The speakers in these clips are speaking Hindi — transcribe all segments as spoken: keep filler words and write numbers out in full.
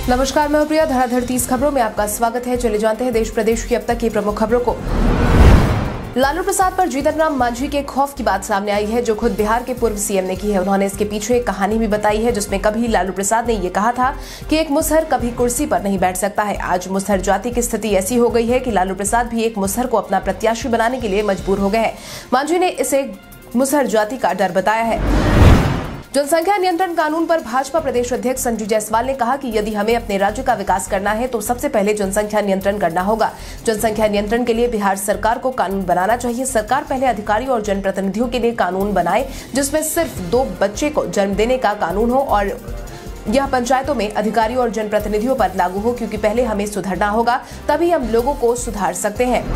नमस्कार, मैं प्रिया। धराधर तीस खबरों में आपका स्वागत है। चले जानते हैं देश प्रदेश की अब तक की प्रमुख खबरों को। लालू प्रसाद पर जीतन राम मांझी के खौफ की बात सामने आई है, जो खुद बिहार के पूर्व सीएम ने की है। उन्होंने इसके पीछे एक कहानी भी बताई है, जिसमें कभी लालू प्रसाद ने ये कहा था कि एक मुसहर कभी कुर्सी पर नहीं बैठ सकता है। आज मुसहर जाति की स्थिति ऐसी हो गई है कि लालू प्रसाद भी एक मुसहर को अपना प्रत्याशी बनाने के लिए मजबूर हो गए हैं। मांझी ने इसे मुसहर जाति का डर बताया है। जनसंख्या नियंत्रण कानून पर भाजपा प्रदेश अध्यक्ष संजय जायसवाल ने कहा कि यदि हमें अपने राज्य का विकास करना है तो सबसे पहले जनसंख्या नियंत्रण करना होगा। जनसंख्या नियंत्रण के लिए बिहार सरकार को कानून बनाना चाहिए। सरकार पहले अधिकारियों और जनप्रतिनिधियों के लिए कानून बनाए, जिसमें सिर्फ दो बच्चे को जन्म देने का कानून हो और यह पंचायतों में अधिकारियों और जनप्रतिनिधियों पर लागू हो, क्योंकि पहले हमें सुधरना होगा, तभी हम लोगों को सुधार सकते हैं।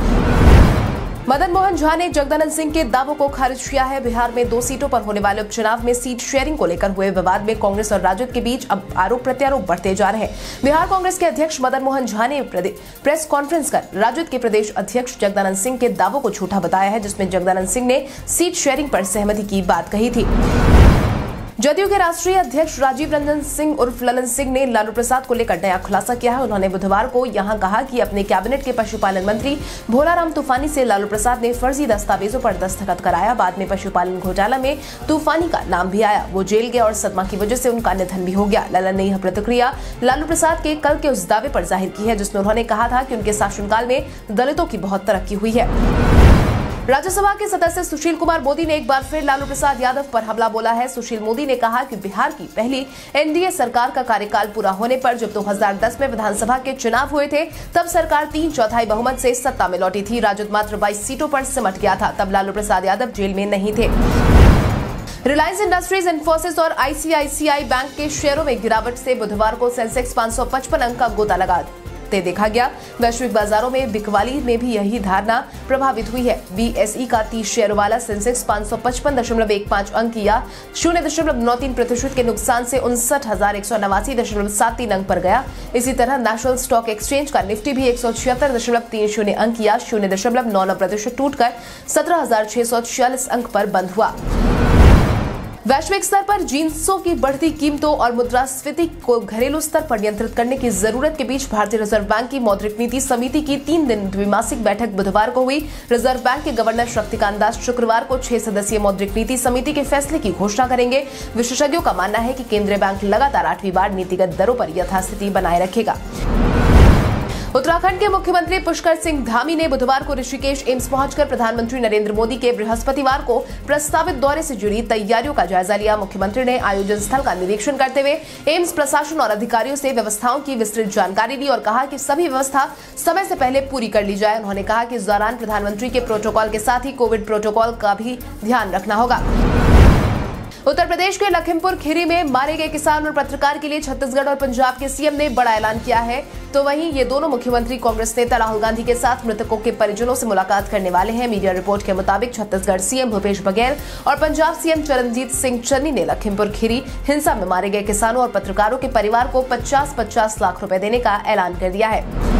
मदन मोहन झा ने जगदानंद सिंह के दावों को खारिज किया है। बिहार में दो सीटों पर होने वाले उपचुनाव में सीट शेयरिंग को लेकर हुए विवाद में कांग्रेस और राजद के बीच अब आरोप प्रत्यारोप बढ़ते जा रहे हैं। बिहार कांग्रेस के अध्यक्ष मदन मोहन झा ने प्रेस कॉन्फ्रेंस कर राजद के प्रदेश अध्यक्ष जगदानंद सिंह के दावों को झूठा बताया है, जिसमें जगदानंद सिंह ने सीट शेयरिंग पर सहमति की बात कही थी। जदयू के राष्ट्रीय अध्यक्ष राजीव रंजन सिंह उर्फ ललन सिंह ने लालू प्रसाद को लेकर नया खुलासा किया है। उन्होंने बुधवार को यहां कहा कि अपने कैबिनेट के पशुपालन मंत्री भोलाराम तूफानी से लालू प्रसाद ने फर्जी दस्तावेजों पर दस्तखत कराया। बाद में पशुपालन घोटाला में तूफानी का नाम भी आया। वो जेल गए और सदमा की वजह से उनका निधन भी हो गया। ललन ने यह प्रतिक्रिया लालू प्रसाद के कल के उस दावे पर जाहिर की है, जिसमें उन्होंने कहा था कि उनके शासनकाल में दलितों की बहुत तरक्की हुई है। राज्यसभा के सदस्य सुशील कुमार मोदी ने एक बार फिर लालू प्रसाद यादव पर हमला बोला है। सुशील मोदी ने कहा कि बिहार की पहली एनडीए सरकार का कार्यकाल पूरा होने पर जब दो हज़ार दस में विधानसभा के चुनाव हुए थे, तब सरकार तीन चौथाई बहुमत से सत्ता में लौटी थी। राजद मात्र बाईस सीटों पर सिमट गया था। तब लालू प्रसाद यादव जेल में नहीं थे। रिलायंस इंडस्ट्रीज, इन्फोसिस और आईसीआईसीआई बैंक के शेयरों में गिरावट से बुधवार को सेंसेक्स पाँच सौ पचपन अंक का गोता लगा देखा गया। वैश्विक बाजारों में बिकवाली में भी यही धारणा प्रभावित हुई है। बीएसई का तीस शेयर वाला सेंसेक्स पाँच सौ पचपन दशमलव एक पाँच अंक या शून्य दशमलव नौ तीन प्रतिशत के नुकसान से उनसठ हजार एक सौ नवासी दशमलव सात तीन अंक पर गया। इसी तरह नेशनल स्टॉक एक्सचेंज का निफ्टी भी एक सौ छिहत्तर दशमलव तीन शून्य अंक या शून्य दशमलव नौ नौ प्रतिशत टूटकर सत्रह हजार छह सौ छियालीस अंक पर बंद हुआ। वैश्विक स्तर पर जिंसों की बढ़ती कीमतों और मुद्रास्फीति को घरेलू स्तर पर नियंत्रित करने की जरूरत के बीच भारतीय रिजर्व बैंक की मौद्रिक नीति समिति की तीन दिन द्विमासिक बैठक बुधवार को हुई। रिजर्व बैंक के गवर्नर शक्तिकांत दास शुक्रवार को छह सदस्यीय मौद्रिक नीति समिति के फैसले की घोषणा करेंगे। विशेषज्ञों का मानना है कि केंद्रीय बैंक लगातार आठवीं बार नीतिगत दरों पर यथास्थिति बनाए रखेगा। उत्तराखंड के मुख्यमंत्री पुष्कर सिंह धामी ने बुधवार को ऋषिकेश एम्स पहुंचकर प्रधानमंत्री नरेंद्र मोदी के बृहस्पतिवार को प्रस्तावित दौरे से जुड़ी तैयारियों का जायजा लिया। मुख्यमंत्री ने आयोजन स्थल का निरीक्षण करते हुए एम्स प्रशासन और अधिकारियों से व्यवस्थाओं की विस्तृत जानकारी ली और कहा कि सभी व्यवस्था समय से पहले पूरी कर ली जाए। उन्होंने कहा कि इस दौरान प्रधानमंत्री के प्रोटोकॉल के साथ ही कोविड प्रोटोकॉल का भी ध्यान रखना होगा। उत्तर प्रदेश के लखीमपुर खीरी में मारे गए किसान और पत्रकार के लिए छत्तीसगढ़ और पंजाब के सीएम ने बड़ा ऐलान किया है। तो वहीं ये दोनों मुख्यमंत्री कांग्रेस नेता राहुल गांधी के साथ मृतकों के परिजनों से मुलाकात करने वाले हैं। मीडिया रिपोर्ट के मुताबिक छत्तीसगढ़ सीएम भूपेश बघेल और पंजाब सीएम चरणजीत सिंह चन्नी ने लखीमपुर खीरी हिंसा में मारे गए किसानों और पत्रकारों के परिवार को पचास पचास लाख रुपए देने का ऐलान कर दिया है।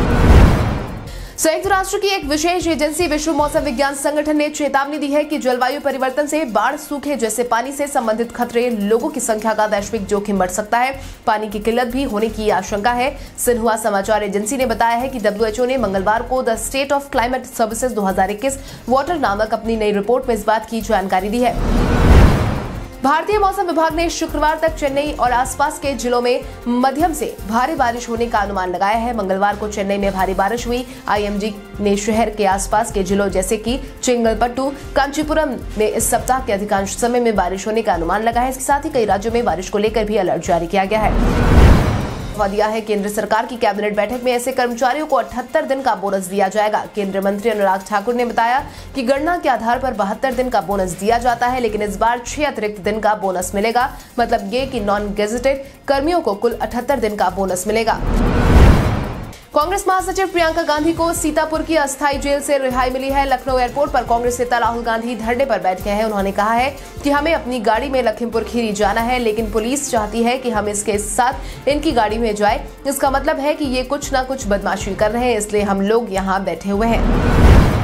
संयुक्त राष्ट्र की एक विशेष एजेंसी विश्व मौसम विज्ञान संगठन ने चेतावनी दी है कि जलवायु परिवर्तन से बाढ़, सूखे जैसे पानी से संबंधित खतरे, लोगों की संख्या का वैश्विक जोखिम बढ़ सकता है। पानी की किल्लत भी होने की आशंका है। सिन्हुआ समाचार एजेंसी ने बताया है कि डब्ल्यूएचओ ने मंगलवार को the state of climate services दो हज़ार इक्कीस वाटर नामक अपनी नई रिपोर्ट में इस बात की जानकारी दी है। भारतीय मौसम विभाग ने शुक्रवार तक चेन्नई और आसपास के जिलों में मध्यम से भारी बारिश होने का अनुमान लगाया है। मंगलवार को चेन्नई में भारी बारिश हुई। आईएमडी ने शहर के आसपास के जिलों जैसे कि चेंगलपट्टू, कांचीपुरम में इस सप्ताह के अधिकांश समय में बारिश होने का अनुमान लगाया है। इसके साथ ही कई राज्यों में बारिश को लेकर भी अलर्ट जारी किया गया है। दिया है केंद्र सरकार की कैबिनेट बैठक में ऐसे कर्मचारियों को अठहत्तर दिन का बोनस दिया जाएगा। केंद्रीय मंत्री अनुराग ठाकुर ने बताया कि गणना के आधार पर बहत्तर दिन का बोनस दिया जाता है, लेकिन इस बार छह अतिरिक्त दिन का बोनस मिलेगा। मतलब ये कि नॉन गेजेटेड कर्मियों को कुल अठहत्तर दिन का बोनस मिलेगा। कांग्रेस महासचिव प्रियंका गांधी को सीतापुर की अस्थायी जेल से रिहाई मिली है। लखनऊ एयरपोर्ट पर कांग्रेस नेता राहुल गांधी धरने पर बैठ गए हैं। उन्होंने कहा है कि हमें अपनी गाड़ी में लखीमपुर खीरी जाना है, लेकिन पुलिस चाहती है कि हम इसके साथ इनकी गाड़ी में जाए। इसका मतलब है कि ये कुछ न कुछ बदमाशी कर रहे हैं, इसलिए हम लोग यहाँ बैठे हुए हैं।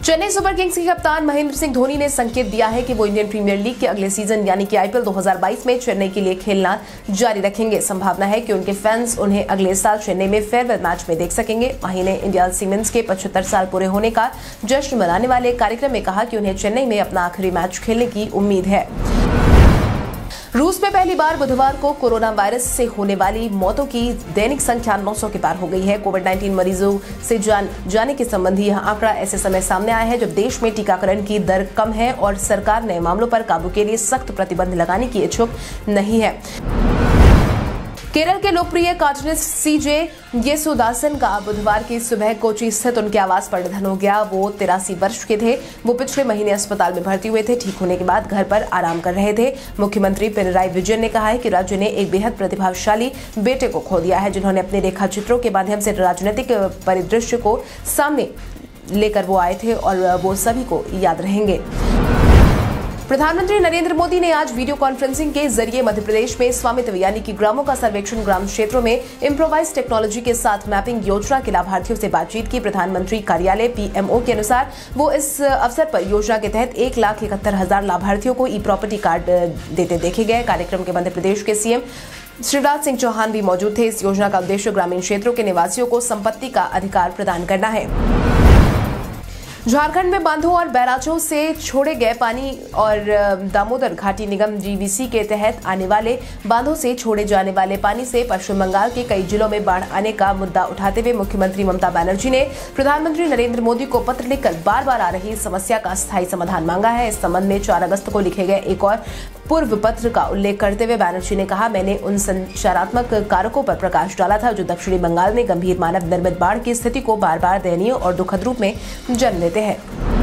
चेन्नई सुपर किंग्स के कप्तान महेंद्र सिंह धोनी ने संकेत दिया है कि वो इंडियन प्रीमियर लीग के अगले सीजन यानी कि आईपीएल दो हज़ार बाईस में चेन्नई के लिए खेलना जारी रखेंगे। संभावना है कि उनके फैंस उन्हें अगले साल चेन्नई में फेयरवेल मैच में देख सकेंगे। वहीं ने इंडिया सीमेंट्स के पचहत्तर साल पूरे होने का जश्न मनाने वाले एक कार्यक्रम में कहा कि उन्हें चेन्नई में अपना आखिरी मैच खेलने की उम्मीद है। रूस में पहली बार बुधवार को कोरोना वायरस से होने वाली मौतों की दैनिक संख्या नौ सौ के पार हो गई है। कोविड उन्नीस मरीजों से जान जाने के संबंधी यह आंकड़ा ऐसे समय सामने आया है जब देश में टीकाकरण की दर कम है और सरकार नए मामलों पर काबू के लिए सख्त प्रतिबंध लगाने की इच्छुक नहीं है। केरल के लोकप्रिय कार्टूनिस्ट सीजे येसुदासन का बुधवार की सुबह कोची स्थित उनके आवास पर निधन हो गया। वो तिरासी वर्ष के थे। वो पिछले महीने अस्पताल में भर्ती हुए थे। ठीक होने के बाद घर पर आराम कर रहे थे। मुख्यमंत्री पिनराई विजयन ने कहा है कि राज्य ने एक बेहद प्रतिभाशाली बेटे को खो दिया है, जिन्होंने अपने रेखा चित्रों के माध्यम से राजनीतिक परिदृश्य को सामने लेकर वो आए थे और वो सभी को याद रहेंगे। प्रधानमंत्री नरेंद्र मोदी ने आज वीडियो कॉन्फ्रेंसिंग के जरिए मध्य प्रदेश में स्वामित्व यानी कि ग्रामों का सर्वेक्षण ग्राम क्षेत्रों में इम्प्रोवाइज टेक्नोलॉजी के साथ मैपिंग योजना के लाभार्थियों से बातचीत की। प्रधानमंत्री कार्यालय पीएमओ के अनुसार वो इस अवसर पर योजना के तहत एक लाख इकहत्तर हजार लाभार्थियों को ई प्रॉपर्टी कार्ड देते देखे गए। कार्यक्रम के मध्य प्रदेश के सीएम शिवराज सिंह चौहान भी मौजूद थे। इस योजना का उद्देश्य ग्रामीण क्षेत्रों के निवासियों को संपत्ति का अधिकार प्रदान करना है। झारखंड में बांधों और बैराजों से छोड़े गए पानी और दामोदर घाटी निगम जीवीसी के तहत आने वाले बांधों से छोड़े जाने वाले पानी से पश्चिम बंगाल के कई जिलों में बाढ़ आने का मुद्दा उठाते हुए मुख्यमंत्री ममता बनर्जी ने प्रधानमंत्री नरेंद्र मोदी को पत्र लिखकर बार बार आ रही समस्या का स्थायी समाधान मांगा है। इस संबंध में चार अगस्त को लिखे गए एक और पूर्व पत्र का उल्लेख करते हुए बनर्जी ने कहा, मैंने उन संचारात्मक कारकों पर प्रकाश डाला था जो दक्षिणी बंगाल में गंभीर मानव निर्मित बाढ़ की स्थिति को बार बार दयनीय और दुखद रूप में जन्म देते हैं।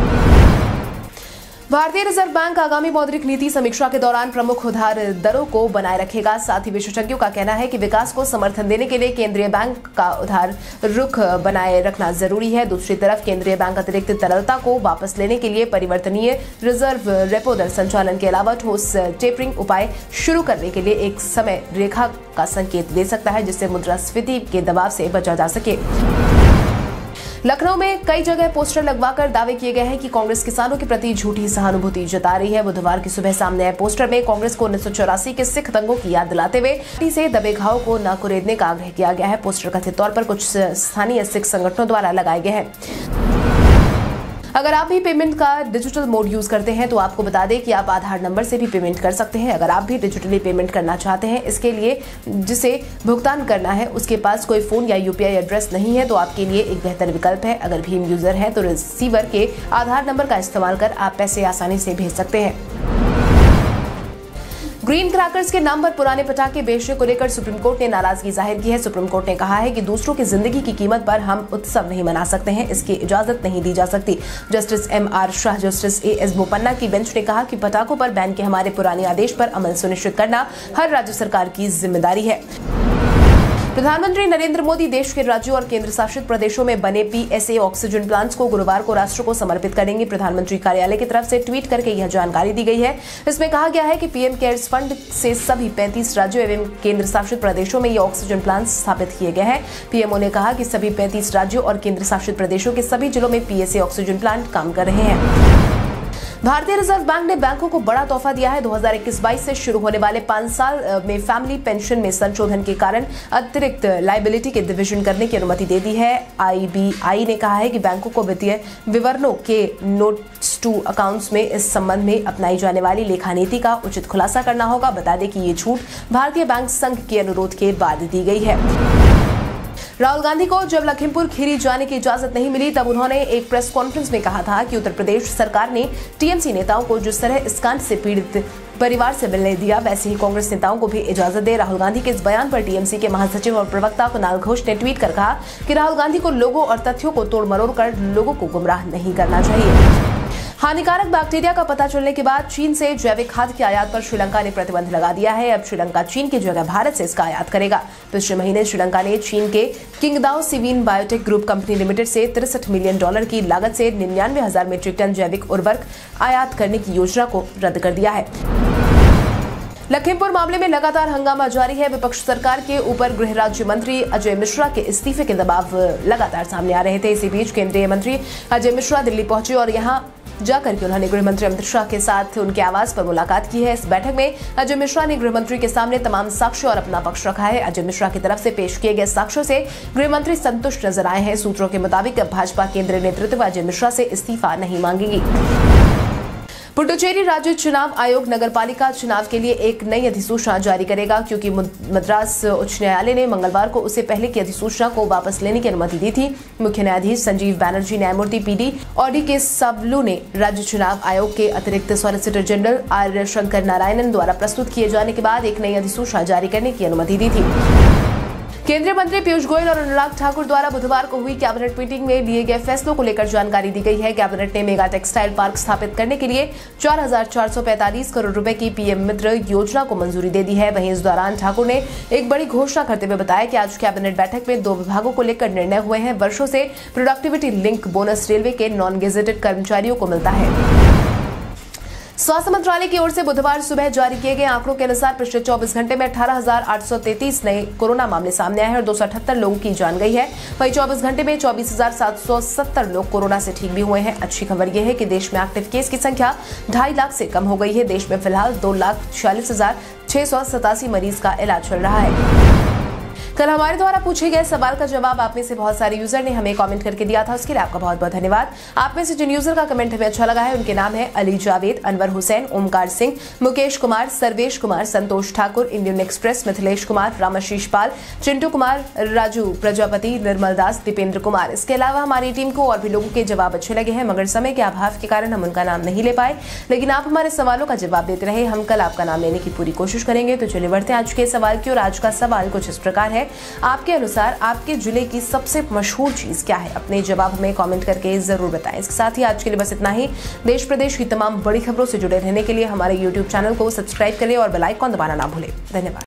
भारतीय रिजर्व बैंक आगामी मौद्रिक नीति समीक्षा के दौरान प्रमुख उधार दरों को बनाए रखेगा। साथ ही विशेषज्ञों का कहना है कि विकास को समर्थन देने के लिए केंद्रीय बैंक का उधार रुख बनाए रखना जरूरी है। दूसरी तरफ केंद्रीय बैंक अतिरिक्त तरलता को वापस लेने के लिए परिवर्तनीय रिजर्व रेपो दर संचालन के अलावा ठोस टेपरिंग उपाय शुरू करने के लिए एक समय रेखा का संकेत दे सकता है, जिससे मुद्रास्फीति के दबाव से बचा जा सके। लखनऊ में कई जगह पोस्टर लगवाकर दावे किए गए हैं कि कांग्रेस किसानों के प्रति झूठी सहानुभूति जता रही है। बुधवार की सुबह सामने आए पोस्टर में कांग्रेस को उन्नीस सौ चौरासी के सिख दंगों की याद दिलाते हुए पार्टी से दबे घाव को न कुरेदने का आग्रह किया गया है। पोस्टर कथित तौर पर कुछ स्थानीय सिख संगठनों द्वारा लगाए गए हैं। अगर आप भी पेमेंट का डिजिटल मोड यूज करते हैं तो आपको बता दें कि आप आधार नंबर से भी पेमेंट कर सकते हैं। अगर आप भी डिजिटली पेमेंट करना चाहते हैं, इसके लिए जिसे भुगतान करना है उसके पास कोई फोन या यूपीआई एड्रेस नहीं है, तो आपके लिए एक बेहतर विकल्प है। अगर भीम यूजर है तो रिसीवर के आधार नंबर का इस्तेमाल कर आप पैसे आसानी से भेज सकते हैं। ग्रीन क्रैकर्स के नाम पर पुराने पटाखे बेचने को लेकर सुप्रीम कोर्ट ने नाराजगी जाहिर की है। सुप्रीम कोर्ट ने कहा है कि दूसरों की जिंदगी की कीमत पर हम उत्सव नहीं मना सकते हैं, इसकी इजाजत नहीं दी जा सकती। Justice M R Shah, justice A S Bopanna की बेंच ने कहा कि पटाखों पर बैन के हमारे पुराने आदेश पर अमल सुनिश्चित करना हर राज्य सरकार की जिम्मेदारी है। प्रधानमंत्री नरेंद्र मोदी देश के राज्यों और केंद्र शासित प्रदेशों में बने पीएसए ऑक्सीजन प्लांट्स को गुरुवार को राष्ट्र को समर्पित करेंगे। प्रधानमंत्री कार्यालय की तरफ से ट्वीट करके यह जानकारी दी गई है। इसमें कहा गया है कि पीएम केयर्स फंड से सभी पैंतीस राज्यों एवं केंद्र शासित प्रदेशों में ये ऑक्सीजन प्लांट्स स्थापित किए गए हैं। पीएमओ ने कहा कि सभी पैंतीस राज्यों और केंद्र शासित प्रदेशों के सभी जिलों में पीएसए ऑक्सीजन प्लांट काम कर रहे हैं। भारतीय रिजर्व बैंक ने बैंकों को बड़ा तोहफा दिया है। दो हज़ार इक्कीस बाईस से शुरू होने वाले पांच साल में फैमिली पेंशन में संशोधन के कारण अतिरिक्त लायबिलिटी के डिवीजन करने की अनुमति दे दी है। आईबीआई ने कहा है कि बैंकों को वित्तीय विवरणों के नोट्स टू अकाउंट्स में इस संबंध में अपनाई जाने वाली लेखा नीति का उचित खुलासा करना होगा। बता दें कि ये छूट भारतीय बैंक संघ के अनुरोध के बाद दी गई है। राहुल गांधी को जब लखीमपुर खीरी जाने की इजाजत नहीं मिली तब उन्होंने एक प्रेस कॉन्फ्रेंस में कहा था कि उत्तर प्रदेश सरकार ने टीएमसी नेताओं को जिस तरह इस कांड से पीड़ित परिवार से मिलने दिया, वैसे ही कांग्रेस नेताओं को भी इजाजत दे। राहुल गांधी के इस बयान पर टीएमसी के महासचिव और प्रवक्ता कुणाल घोष ने ट्वीट कर कहा कि राहुल गांधी को लोगों और तथ्यों को तोड़ मरोड़ कर लोगों को गुमराह नहीं करना चाहिए। हानिकारक बैक्टीरिया का पता चलने के बाद चीन से जैविक खाद की आयात पर श्रीलंका ने प्रतिबंध लगा दिया है। अब श्रीलंका चीन की जगह भारत से इसका आयात करेगा। पिछले महीने श्रीलंका ने चीन के Qingdao Civin biotech group company limited से तिरसठ मिलियन डॉलर की लागत से निन्यानवे हजार मीट्रिक टन जैविक उर्वरक आयात करने की योजना को रद्द कर दिया है। लखीमपुर मामले में लगातार हंगामा जारी है। विपक्ष सरकार के ऊपर गृह राज्य मंत्री अजय मिश्रा के इस्तीफे के दबाव लगातार सामने आ रहे थे। इसी बीच केंद्रीय मंत्री अजय मिश्रा दिल्ली पहुंचे और यहां जाकर के उन्होंने गृह मंत्री अमित शाह के साथ उनके आवास पर मुलाकात की है। इस बैठक में अजय मिश्रा ने गृह मंत्री के सामने तमाम साक्ष्य और अपना पक्ष रखा है। अजय मिश्रा की तरफ से पेश किए गए साक्ष्यों से गृह मंत्री संतुष्ट नजर आए हैं। सूत्रों के मुताबिक भाजपा केंद्रीय नेतृत्व अजय मिश्रा से इस्तीफा नहीं मांगेगी। पुडुचेरी राज्य चुनाव आयोग नगरपालिका चुनाव के लिए एक नई अधिसूचना जारी करेगा, क्योंकि मद्रास उच्च न्यायालय ने मंगलवार को उससे पहले की अधिसूचना को वापस लेने की अनुमति दी थी। मुख्य न्यायाधीश संजीव बैनर्जी, न्यायमूर्ति पीडी ऑडी के साबलू ने राज्य चुनाव आयोग के अतिरिक्त solicitor general R Shankar Narayanan द्वारा प्रस्तुत किए जाने के बाद एक नई अधिसूचना जारी करने की अनुमति दी थी। केंद्रीय मंत्री पीयूष गोयल और अनुराग ठाकुर द्वारा बुधवार को हुई कैबिनेट मीटिंग में लिए गए फैसलों को लेकर जानकारी दी गई है। कैबिनेट ने मेगा टेक्सटाइल पार्क स्थापित करने के लिए चार हजार चार सौ पैंतालीस करोड़ रुपए की पीएम मित्र योजना को मंजूरी दे दी है। वहीं इस दौरान ठाकुर ने एक बड़ी घोषणा करते हुए बताया कि आज कैबिनेट बैठक में दो विभागों को लेकर निर्णय हुए हैं। वर्षों से प्रोडक्टिविटी लिंक बोनस रेलवे के नॉन गेजेटेड कर्मचारियों को मिलता है। स्वास्थ्य मंत्रालय की ओर से बुधवार सुबह जारी किए गए आंकड़ों के अनुसार पिछले चौबीस घंटे में अठारह हजार आठ सौ तैंतीस नए कोरोना मामले सामने आए हैं और दो सौ अठहत्तर लोगों की जान गई है। वहीं चौबीस घंटे में चौबीस हजार सात सौ सत्तर लोग कोरोना से ठीक भी हुए हैं। अच्छी खबर यह है कि देश में एक्टिव केस की संख्या ढाई लाख से कम हो गई है। देश में फिलहाल दो लाख छियालीस हजार छह सौ सतासी मरीज का इलाज चल रहा है। कल हमारे द्वारा पूछे गए सवाल का जवाब आप में से बहुत सारे यूजर ने हमें कमेंट करके दिया था, उसके लिए आपका बहुत बहुत धन्यवाद। आप में से जिन यूजर का कमेंट हमें अच्छा लगा है उनके नाम है अली जावेद, अनवर हुसैन, ओमकार सिंह, मुकेश कुमार, सर्वेश कुमार, संतोष ठाकुर, इंडियन एक्सप्रेस, मिथिलेश कुमार, रामाशीष पाल, चिंटू कुमार, राजू प्रजापति, निर्मल दास, दीपेंद्र कुमार। इसके अलावा हमारी टीम को और भी लोगों के जवाब अच्छे लगे हैं, मगर समय के अभाव के कारण हम उनका नाम नहीं ले पाए, लेकिन आप हमारे सवालों का जवाब देते रहे। हम कल आपका नाम लेने की पूरी कोशिश करेंगे। तो चलिए बढ़ते हैं आज के सवाल की ओर। आज का सवाल कुछ इस प्रकार है, आपके अनुसार आपके जिले की सबसे मशहूर चीज क्या है? अपने जवाब हमें कमेंट करके जरूर बताएं। इसके साथ ही आज के लिए बस इतना ही। देश प्रदेश की तमाम बड़ी खबरों से जुड़े रहने के लिए हमारे यूट्यूब चैनल को सब्सक्राइब करें और बेल आइकन दबाना ना भूलें। धन्यवाद।